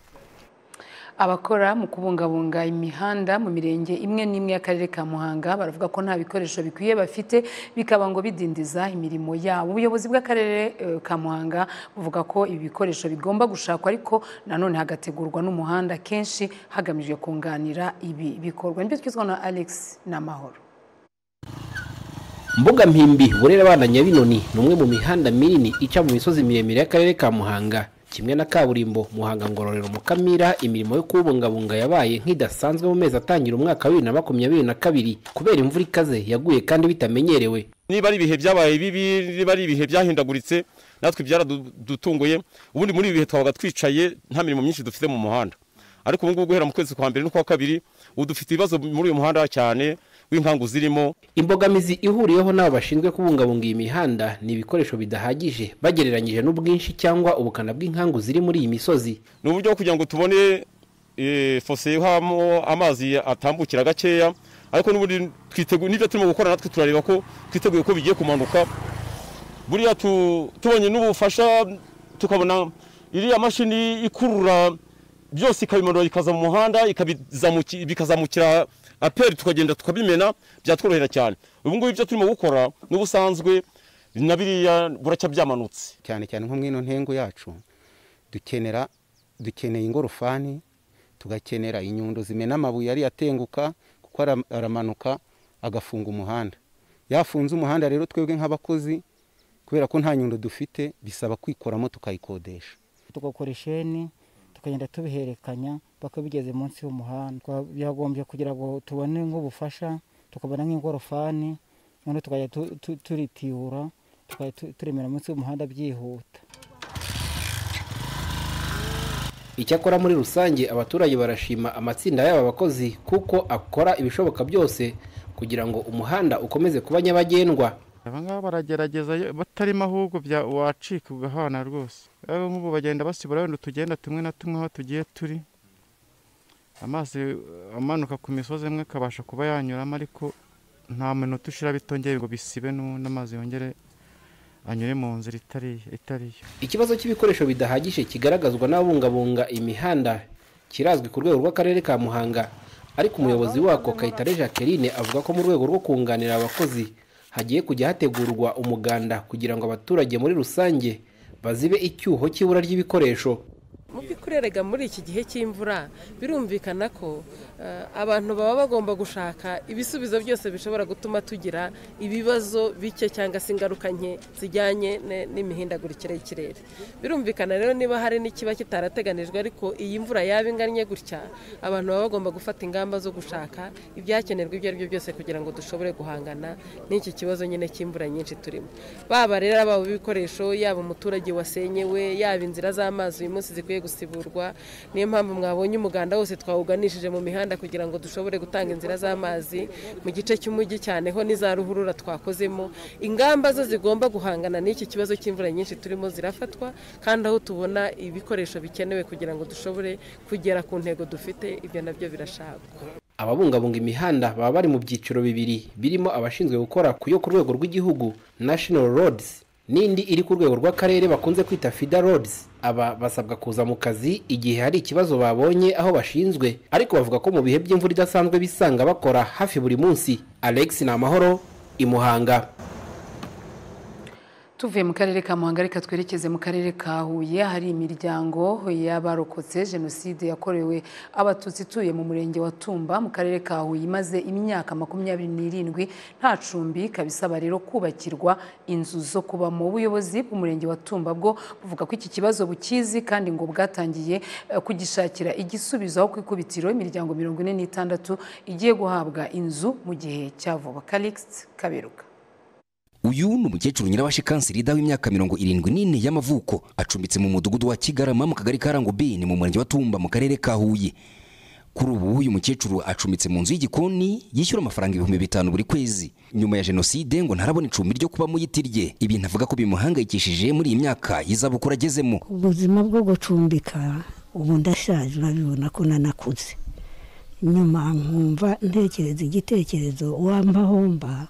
[SPEAKER 1] Abakora mu kubungabunga imihanda mu mirenge imwe n'imwe y'akarere ka Muhanga baravuga ko nta bikoresho bikwiye bafite, bikaba ngo bidindiza imirimo yabo. Ubuyobozi bw'akarere ka Muhanga buvuga ko ibi bikoresho bigomba gushakwa, ariko nanone hagategurwa n'umuhanda kenshi hagamijwe kunganira ibi bikorwa. Nibyo twizwa na Alex Namahoro.
[SPEAKER 10] Mbuga Mpimbi Burera Abana Nyabinoni ni umwe mu mihanda minini ica mu misozi miremire y'akarere ka Muhanga, kimwe na kaburimbo Muhanga Ngororero Mukamira. Imirimo yo kubungabunga yabaye nk'idasanzwe mu mezi atangira umwaka wa bibiri na makumyabiri na kabiri kubera imvura ikaze yaguye kandi bitamenyerewe.
[SPEAKER 2] niba ari ibihe byabaye bibi niba ari ibihe byahindaguritse natwe byaradutunguye ubundi muri ibi bihe twabaga twicaye nta mirimo myinshi dufite mu muhanda ariko ubu ngubu guhera mu kwezi kwa mbere no kwa kabiri ubu dufite ibibazo muri uyu muhanda cyane w'inkangu zirimo.
[SPEAKER 10] Imbogamizi ihuriyeho n'abo bashinzwe kubungabunga iyi mihanda ni ibikoresho bidahagije bagereranyije n'ubwinshi cyangwa ubukana bw'inkangu ziri muri iyi misozi.
[SPEAKER 2] Ni uburyo bwo kugira ngo tubone e, fose hamo amazi atambukira gakeya ariko n'ubundi twiteguye n'ibyo turimo gukora natwe turareba ko twiteguye ko bigiye kumanuka. Buriya tubonye n'ubufasha tukabona iriya mashini ikurura byose ikabimanura ikaza mu muhanda bikazamukira aperi tukagenda tukabimena byatworohera cyane. Ubu ngubu ibyo turimo gukora n'ubusanzwe nabiriya buracya byamanutse
[SPEAKER 11] cyane cyane nko mwino ntengo yacu dukenera dukeneye ingorofani tugakenera inyundo zimena amabuye ari atenguka kuko aramanuka agafunga umuhanda. Yafunze umuhanda rero twebwe nk'abakozi kubera ko nta nyundo dufite bisaba kwikoramo tukayikodesha.
[SPEAKER 12] Tugakora isheni tukagenda tubiherekanya bako bigeze munsi y'umuhanda. Byagombye kugira ngo tubone nk'ubufasha tukabona nk'ingorofani none tukajya turitiyura tukajya turemera munsi y'umuhanda byihuta.
[SPEAKER 10] Icyakora muri rusange abaturage barashima amatsinda y'aba bakozi kuko akora ibishoboka byose kugira ngo umuhanda ukomeze kuba nyabagendwa.
[SPEAKER 4] Abangaba baragerageza batarimo ahubwo bya wacika ugahana rwose. Abo nk'ubu bagenda basibura wenda tugenda tumwe na tumwe aho tugiye turi. Amazi amanuka ku misozi imwe kabasha kuba yanyuramo ariko nta minota ushira bitongeye ngo bisibe n'amazi yongere anyure mu nzira itari itariyo.
[SPEAKER 10] Ikibazo cy'ibikoresho bidahagije kigaragazwa n'abungabunga imihanda kirazwi ku rwego rw'akarere ka Muhanga ariko umuyobozi wako Kayitare Jacqueline avuga ko mu rwego rwo kunganira abakozi hagiye kujya hategurwa umuganda kugira ngo abaturage muri rusange bazibe icyuho cy'ibura ry'ibikoresho.
[SPEAKER 13] Mu by'ukurerega muri iki gihe cy'imvura birumvikana ko abantu baba bagomba gushaka ibisubizo byose bishobora gutuma tugira ibibazo bike cyangwa se ingaruka nke zijyanye n'imihindagurikire y'ikirere. Birumvikana rero niba hari n'ikiba kitarateganijwe ariko iyi mvura yaba ingannye gutya abantu baba bagomba gufata ingamba zo gushaka ibyakenerwa ibyo ari byo byose kugira ngo dushobore guhangana n'iki kibazo nyine cy'imvura nyinshi turimo. Baba rero aba ibikoresho yaba umuturage wasenyewe yaba inzira z'amazi uyu munsi zikwiye gusiburwa. Niyo mpamvu mwabonye umuganda wose twawuganishije mu mihanda kugira ngo dushobore gutanga inzira z'amazi mu gice cy'umujyi cyane ho n'iza ruhurura twakozemo. Ingamba zo zigomba guhangana n'iki kibazo cy'imvura nyinshi turimo zirafatwa kandi aho tubona ibikoresho bikenewe kugira ngo dushobore kugera ku ntego dufite ibyo nabyo birashakwa.
[SPEAKER 10] Ababungabunga imihanda baba bari mu byiciro bibiri birimo abashinzwe gukora kuyo ku rwego rw'igihugu National Roads nindi iri ku rwego rw'akarere bakunze kwita Fida Roads. Aba basabwa kuza mu kazi igihe hari ikibazo babonye aho bashinzwe ariko bavuga ko mu bihe by'imvura idasanzwe bisanga bakora hafi buri munsi. Alex Namahoro, Imuhanga.
[SPEAKER 1] Tuvuye mu karere ka Muhanga reka twerekeze mu karere ka Huye hari imiryango y'abarokotse jenoside yakorewe abatutsi ituye mu murenge wa Tumba mu karere ka Huye imaze imyaka makumyabiri n'irindwi nta cumbi kabisaba rero kubakirwa inzu zo kuba mu buyobozi bw'umurenge wa Tumba bwo buvuga ko iki kibazo bukizi kandi ngo bwatangiye kugishakira igisubizo aho kwikubitiro imiryango mirongo ine n'itandatu igiye guhabwa inzu mu gihe cya vuba. Calix Kaberuka.
[SPEAKER 14] Uyu ni umukecuru Nyirabashikansirida w'imyaka mirongo irindwi n'ine y'amavuko acumbitse mu mudugudu wa Kigarama mu kagari Karango B ni mu murenge wa Tumba mu karere ka Huye. Kuri ubu uyu mukecuru acumbitse mu nzu y'igikoni yishyura amafaranga ibihumbi bitanu buri kwezi. Nyuma ya jenoside ngo ntarabona icumbi ryo kuba mu yitirye. Ibintu avuga ko bimuhangayikishije muri iyi myaka y'izabukuru agezemo.
[SPEAKER 15] Ubuzima bwo gucumbika ubu ndashaje urabibona ko nanakuze. Nyuma nkumva ntekereza igitekerezo wambahomba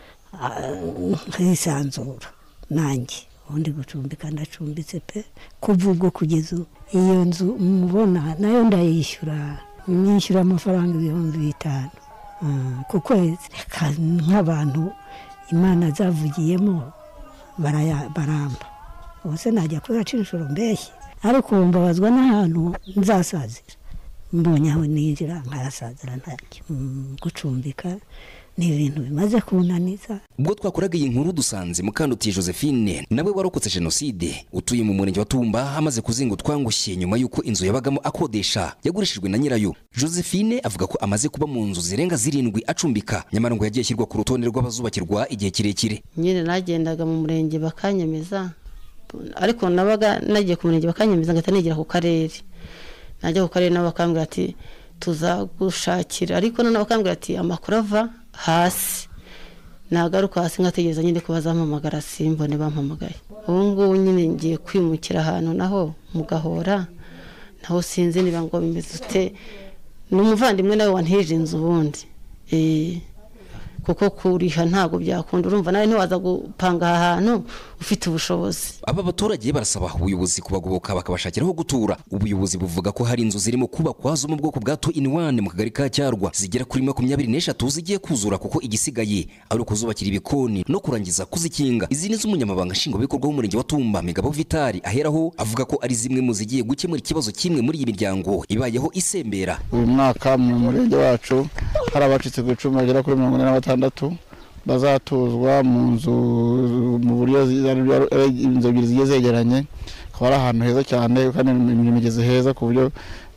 [SPEAKER 15] nkisanzura nanjye ubundi gucumbika ndacumbitse pe kuva ubwo kugeza iyo nzu mubona nayo ndayishyura nishyura amafaranga ibihumbi bitanu ku kwezi nk'abantu Imana zavugiyemo baramba ubuse najya kuyaca inshuro mbeshye ariko mbabazwa n'ahantu nzasazira mbonye aho ninjira nkayasazira ntacyo gucumbika ni ibintu bimaze kunaniza.
[SPEAKER 14] Ubwo twakoraga iyi nkuru dusanze Mukandutiye Josephine nawe warokotse jenoside utuye mu murenge wa Tumba amaze kuzingutwa ngushye nyuma yuko inzu yabagamo akodesha yagurishijwe na nyirayo. Josephine avuga ko amaze kuba mu nzu zirenga zirindwi acumbika nyamara ngo yagiye shyirwa ku rutonde rw'abazubakirwa igihe kirekire.
[SPEAKER 16] Nyine nagendaga mu murenge bakanyemeza ariko nabaga nagiye ku murenge bakanyemeza ngata negera ku karere. Najya ku karere n'abakambwira ati tuzagushakira ariko none bakambwira ati amakuru ava hasi nagaruka hasi ngategereza nyine ko bazampamagara simbone bampamagaye. Ubu ngubu nyine ngiye kwimukira ahantu naho mugahora naho sinzi niba ngo bimeze ute n'umuvandimwe nawe wantije inzu ubundi eh kuko kuriha ntago byakunda urumva nawe ntiwaza gupanga ahantu ufite ubushobozi.
[SPEAKER 14] Aba baturage barasaba ubuyobozi kubagoboka bakabashakiraho gutura. Ubuyobozi buvuga ko hari inzu zirimo kubakwa zo mu bwoko bwa two in one mu kagari ka Cyarwa zigera kuri makumyabiri n'eshatu zigiye kuzura kuko igisigaye ari ukuzubakira ibikoni no kurangiza kuzikinga. Izi ni z'umunyamabanga nshingwabikorwa w'umurenge wa Tumba Migabo Vitali aheraho avuga ko ari zimwe mu zigiye gukemura ikibazo kimwe muri iyi miryango ibayeho isembera.
[SPEAKER 17] Uyu mwaka mu murenge wacu hari abacitse ku icumi bagera kuri mirongo ine na batandatu bazatuzwa mu nzu mu buryo inzu ebyiri zigiye zegeranye, akaba ari ahantu heza cyane kandi imigezi heza ku buryo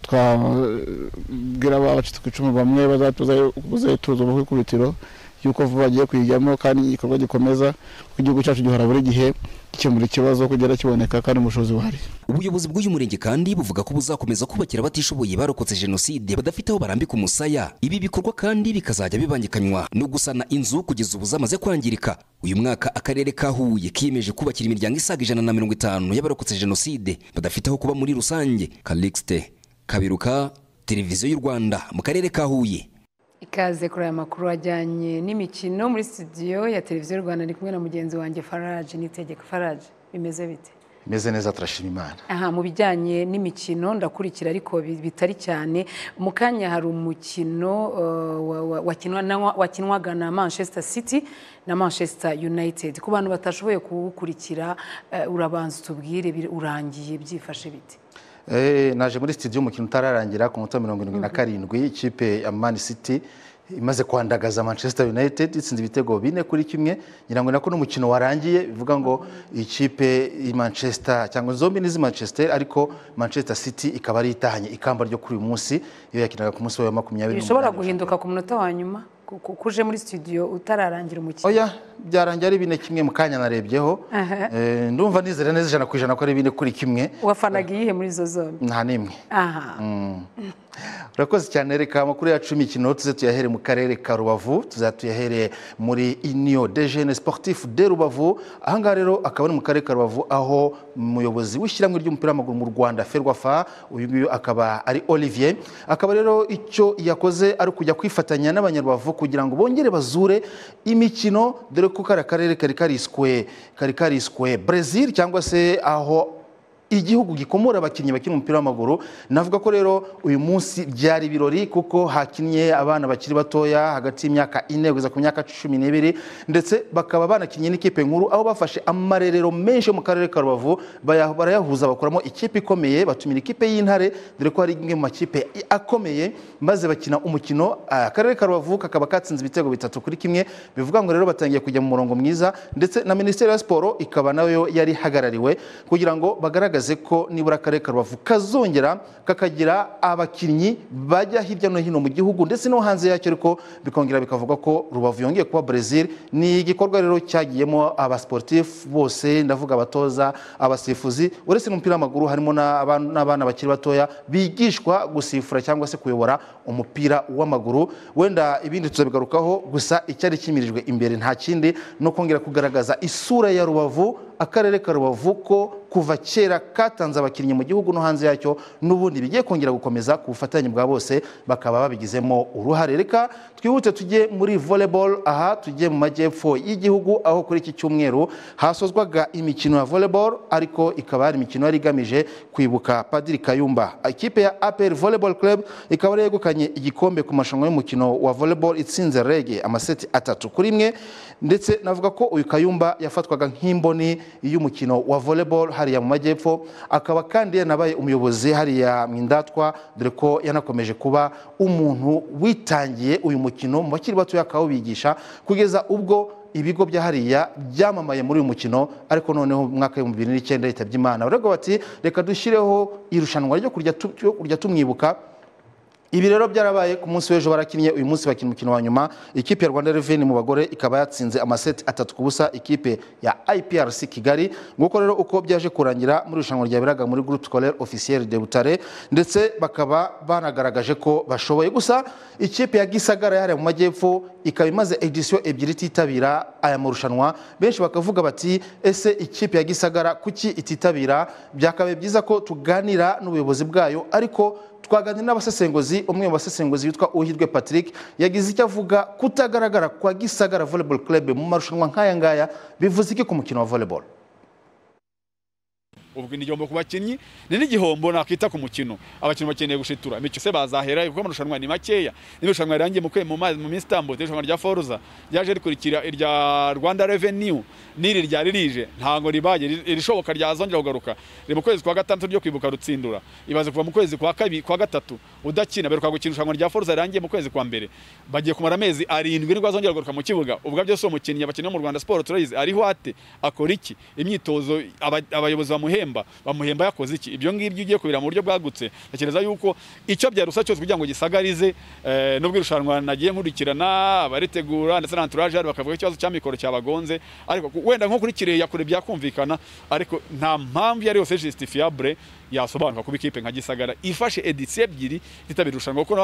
[SPEAKER 17] twabwira abacitse ku icumi bamwe bazatuza kuzatuzwa mu kwikubitiro yuko vuba bagiye kwijyamo kandi igikorwa gikomeza ku igihugu cyacu gihora buri gihe gikemura ikibazo kugera kiboneka kandi umushobozi buhari.
[SPEAKER 14] Ubuyobozi bw'uyu murenge kandi buvuga ko buzakomeza kubakira batishoboye barokotse jenoside badafite aho barambika umusaya. Ibi bikorwa kandi bikazajya bibangikanywa no gusana inzu kugeza ubu zamaze kwangirika. Uyu mwaka akarere ka Huye kiyemeje kubakira imiryango isaga ijana na mirongo itanu y'abarokotse jenoside badafite aho kuba muri rusange. Calixte Kabiruka, Televiziyo y'u Rwanda mu karere ka Huye.
[SPEAKER 1] Ikaze kuri aya makuru ajyanye n'imikino muri studio ya Televiziyo y'u Rwanda, ndi kumwe na mugenzi wanjye Faraje Nitegeka. Faraje, bimeze bite?
[SPEAKER 18] Bimeze neza turashima Imana.
[SPEAKER 1] Aha, mu bijyanye n'imikino ndakurikira ariko bitari cyane. Mu kanya hari umukino uh, wakinwa wakinwaga na Manchester City na Manchester United. Ku bantu batashoboye kuwukurikira uh, urabanza tubwire urangiye byifashe bite?
[SPEAKER 18] Eh naje muri studio umukino utararangira ku munota mirongo irindwi na karindwi ikipe ya Man City imaze kwandagaza Manchester United itsinze ibitego bine kuri kimwe. Nyirango nako n'umukino warangiye bivuga ngo ikipe i Manchester cyangwa zombi nizi Manchester ariko Manchester City ikaba ari itahanye ikamba ryo kuri uyu munsi iyo yakinaga ku munsi wa makumyabiri.
[SPEAKER 1] Bishobora guhinduka ku munota wa nyuma kuje muri studio utararangira umukino.
[SPEAKER 18] Oya byarangiye ari bine kimwe mu kanya narebyeho. Eh ndumva nizera neza ijana ku ijana ko ari bine kuri kimwe.
[SPEAKER 1] Wafanaga iyihe muri zo zombi?
[SPEAKER 18] Nta nimwe.
[SPEAKER 1] Aha.
[SPEAKER 18] Urakoze cyane reka amakuru yacu imikino tuze tuyahere mu karere ka Rubavu, tuzatuyahere muri Union des Jeunes Sportifs de Rubavu. Aha ngaha rero akaba ari mu karere ka Rubavu aho umuyobozi w'ishyirahamwe ry'umupira w'amaguru mu Rwanda Ferwafa uyu nguyu akaba ari Olivier, akaba rero icyo yakoze ari kujya kwifatanya n'abanyarubavu kugira ngo bongere bazure imikino, dore ko kari akarere kari kariswe kari kariswe Brazil cyangwa se aho igihugu gikomora abakinnyi bakina umupira w'amaguru. Navuga ko rero uyu munsi byari birori kuko hakinnye abana bakiri batoya hagati y'imyaka ine kugeza ku myaka cumi n'ibiri ndetse bakaba banakinnye n'ikipe nkuru aho bafashe amarerero menshi mu karere ka Rubavu barayahuza bakoramo ikipe ikomeye batumira ikipe y'Intare, dore ko hari imwe mu makipe akomeye maze bakina umukino. Akarere ka Rubavu kakaba katsinze ibitego bitatu kuri kimwe, bivuga ngo rero batangiye kujya mu murongo mwiza ndetse na Minisiteri ya Siporo ikaba nayo yari hagarariwe kugira ngo bagaragaze ko nibura akarere ka Rubavu kazongera kakagira abakinnyi bajya hirya no hino mu gihugu ndetse no hanze yacyo, ariko bikongera bikavuga ko Rubavu yongeye kuba Brazil. Ni igikorwa rero cyagiyemo abasportif bose, ndavuga abatoza, abasifuzi, uretse n'umupira w'amaguru harimo n'abana bakiri batoya bigishwa gusifura cyangwa se kuyobora umupira w'amaguru. Wenda ibindi tuzabigarukaho, gusa icyari kimirijwe imbere nta kindi no kongera kugaragaza isura ya Rubavu, akarere ka Rubavu ko kuva kera katanze abakinnyi mu gihugu no hanze yacyo n'ubundi bigiye kongera gukomeza ku bufatanye bwa bose bakaba babigizemo uruhare. Reka twihute tujye muri volleyball. Aha tujye mu majyepfo y'igihugu aho kuri iki cyumweru hasozwaga imikino ya volleyball, ariko ikaba ari imikino yari igamije kwibuka Padiri Kayumba. Ikipe ya A P R Volleyball Club ikaba yegukanye igikombe ku marushanwa y'umukino wa volleyball itsinze Rege amaseti atatu kuri imwe, ndetse navuga ko uyu Kayumba yafatwaga nk'imboni y'umukino wa volleyball hariya mu majyepfo, akaba kandi yanabaye umuyobozi hariya mu Indatwa, dore ko yanakomeje kuba umuntu witangiye uyu mukino mu bakiri batoya akawubigisha kugeza ubwo ibigo bya hariya byamamaye muri uyu mukino, ariko noneho mu mwaka w'ibihumbi bibiri n'icyenda yitabye Imana. Baravuga bati reka dushyireho irushanwa ryo kurya tumwibuka. Ibi rero byarabaye ku munsi w'ejo barakinnye, uyu munsi bakina umukino wa nyuma. Ikipe ya Rwanda Revenue mu bagore ikaba yatsinze amaseti atatu ku busa ikipe ya I P R C Kigali. Nguko rero uko byaje kurangira muri irushanwa ryaberaga muri Groupe Scolaire Officiel de Butare, ndetse bakaba banagaragaje ko bashoboye. Gusa ikipe ya Gisagara yari mu majyepfo ikaba imaze edition ebyiri ititabira aya marushanwa. Benshi bakavuga bati ese ikipe ya Gisagara kuki ititabira? Byakabaye byiza ko tuganira n'ubuyobozi bwayo, ariko twaganira n'abasesenguzi. Umwe mu basesenguzi witwa Uhirwe Patrick yagize icyo avuga kutagaragara kwa Gisagara Volleyball Club mu marushanwa nk'aya ngaya bivuze iki ku mukino wa volleyball?
[SPEAKER 19] Ubwo ni igihombo ku bakinnyi, ni n'igihombo nakita ku mukino. Abakinnyi bakeneye gushitura imikino se bazahera kuko amarushanwa ni makeya. N'irushanwa rirangiye mu kwe mu mu minsi itambo, irushanwa rya Forza ryaje rikurikira irya Rwanda Revenue n'iri rya ririje ntango ribaye irishoboka ryazongera kugaruka. Ri mu kwezi kwa gatandatu ryo kwibuka rutsindura, ibaze kuva mu kwezi kwa kabiri kwa gatatu udakina beruka gukina irushanwa rya Forza rirangiye mu kwezi kwa mbere, bagiye kumara amezi arindwi nibwo azongera kugaruka mu kibuga. Ubwo byose umukinnyi abakinnyi mu Rwanda Sport turayizi ariho ate akora iki, imyitozo abayobozi bamuhe bamuhemba yakoze iki. Ibyo ngibyo ugiye kubira mu buryo bwagutse, tekereza yuko icyo byarusa cyose kugira ngo gisagarize nubwo irushanwa nagiye nkurikirana abaritegura ndetse na entourage bakavuga ikibazo cya mikoro cyabagonze, ariko wenda nko kuri kireya kure byakumvikana, ariko nta mpamvu yari yose justifiable yasobanuka kuba ikipe nka Gisagara ifashe edition ebyiri itabira irushanwa. Kuko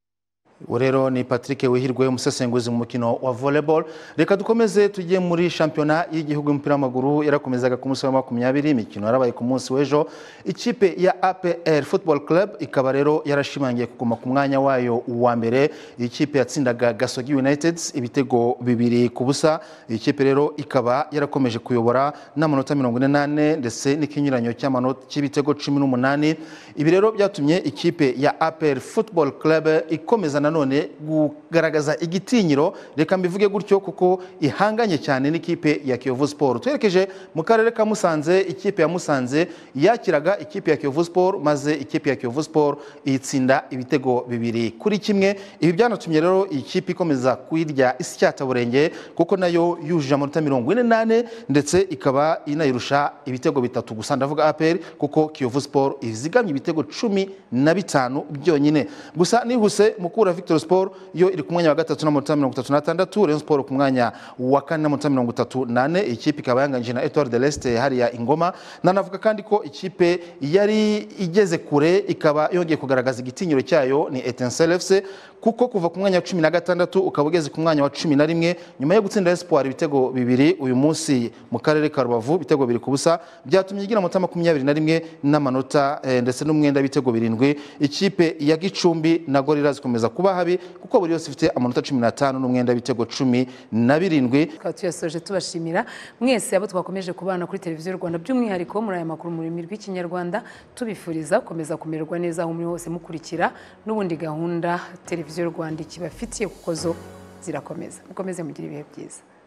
[SPEAKER 18] Urero ni Patrick Wihirwe umusesenguzi mu mukino wa volleyball. Reka dukomeze tujye muri shampiyona y'igihugu y'umupira w'amaguru yarakomezaga ku munsi wa makumyabiri. Imikino yarabaye ku munsi w'ejo. Ikipe ya A P R Football Club ikaba rero yarashimangiye kuguma ku mwanya wayo wa mbere. Ikipe yatsindaga Gasogi United ibitego bibiri ku busa. Ikipe rero ikaba yarakomeje kuyobora n'amanota mirongo ine n'ane ndetse n'ikinyuranyo cy'amanota cy'ibitego cumi n'umunani. Ibi rero byatumye ikipe ya A P R Football Club ikomeza none kugaragaza igitinyiro, reka mbivuge gutyo, kuko ihanganye cyane n'ikipe ya Kiyovu Sport. Twerekeje mu karere ka Musanze, ikipe ya Musanze yakiraga ikipe ya Kiyovu Sport, maze ikipe ya Kiyovu Sport itsinda ibitego bibiri kuri kimwe. Ibi byanatumye rero ikipe ikomeza kwirya isyata burenge, kuko nayo yujuje amanota mirongo ine n'ane ndetse ikaba inayirusha ibitego bitatu gusa, ndavuga A P R, kuko Kiyovu Sport izigamye ibitego cumi na bitanu byonyine. Gusa nihuse Mukura Victor Sport yo iri ku mwanya wa gatatu n'amanota mirongo itatu n'atandatu, Rayon Sport ku mwanya wa kane n'amanota mirongo itatu n'ane. Ikipe ikaba yanganyije na Etoile de l'Est hariya Ingoma. Nanavuga kandi ko ikipe yari igeze kure ikaba yongeye kugaragaza igitinyiro cyayo ni Etincelle F C, kuko kuva ku mwanya wa cumi na gatandatu ukaba ugeze ku mwanya wa cumi na rimwe nyuma yo gutsinda Espoir ibitego bibiri uyu munsi mu karere ka Rubavu, ibitego bibiri ku busa, byatumye igira amanota makumyabiri na rimwe n'amanota eh, ndetse n'umwenda w'ibitego birindwi. Ikipe ya Gicumbi na Gorilla zikomeza kuba habi, kuko buri yose ifite amanota cumi n'atanu n'umwenda w'ibitego cumi na birindwi.
[SPEAKER 1] Tukaba tuyasoje tubashimira mwese abo twakomeje kubana kuri televiziyo Rwanda, by'umwihariko muri aya makuru mu rurimi rw'Ikinyarwanda, tubifuriza gukomeza kumererwa neza aho muri hose mukurikira n'ubundi gahunda televiziyo Rwanda ikibafitiye, kuko zo zirakomeza. Mukomeze mugire ibihe byiza.